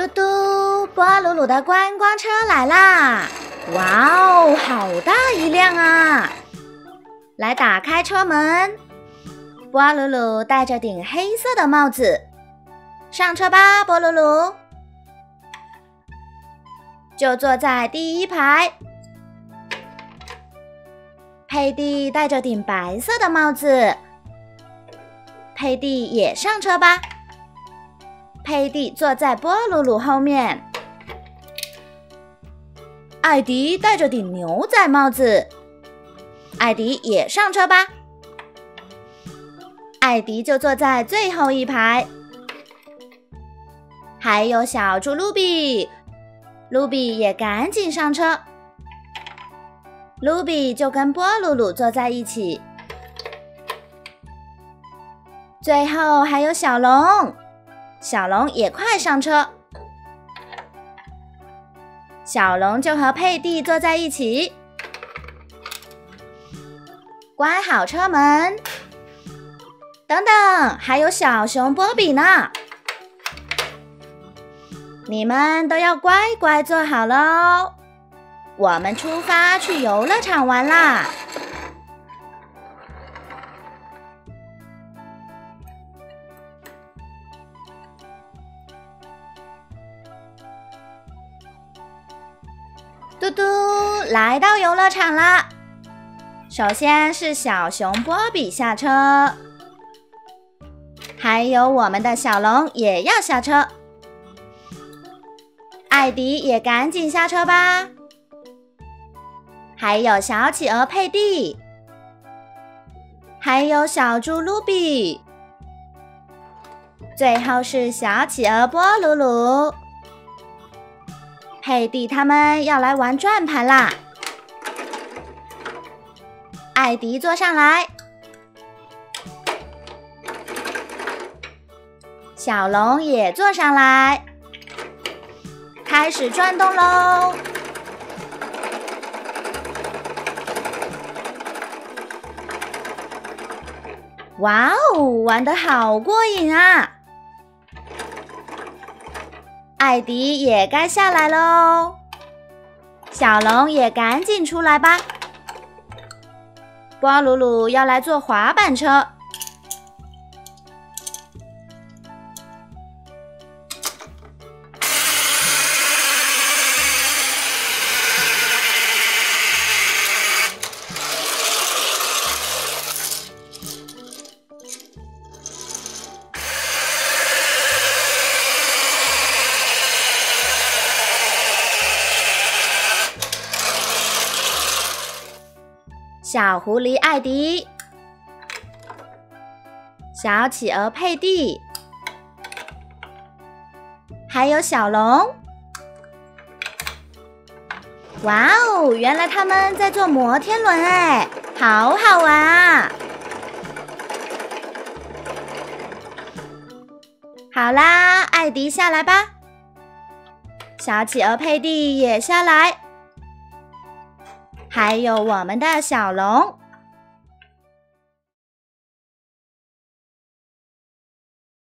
嘟嘟，波鲁鲁的观光车来啦！哇哦，好大一辆啊！来打开车门，波鲁鲁戴着顶黑色的帽子，上车吧，波鲁鲁。就坐在第一排。佩蒂戴着顶白色的帽子，佩蒂也上车吧。佩蒂坐在波鲁鲁后面。艾迪戴着顶牛仔帽子，艾迪也上车吧。艾迪就坐在最后一排。还有小猪卢比，卢比也赶紧上车。卢比就跟波鲁鲁坐在一起。最后还有小龙，小龙也快上车。小龙就和佩蒂坐在一起。关好车门。等等，还有小熊波比呢。你们都要乖乖坐好咯。我们出发去游乐场玩啦！嘟嘟，来到游乐场啦！首先是小熊波比下车，还有我们的小龙也要下车。艾迪也赶紧下车吧。还有小企鹅佩蒂，还有小猪卢比，最后是小企鹅波鲁鲁。佩蒂他们要来玩转盘啦。艾迪坐上来，小龙也坐上来，开始转动咯。哇哦，玩得好过瘾啊！艾迪也该下来咯，小龙也赶紧出来吧。波鲁鲁要来坐滑板车。小狐狸艾迪，小企鹅佩蒂，还有小龙。哇哦，原来他们在坐摩天轮哎，好好玩啊！好啦，艾迪下来吧，小企鹅佩蒂也下来。还有我们的小龙，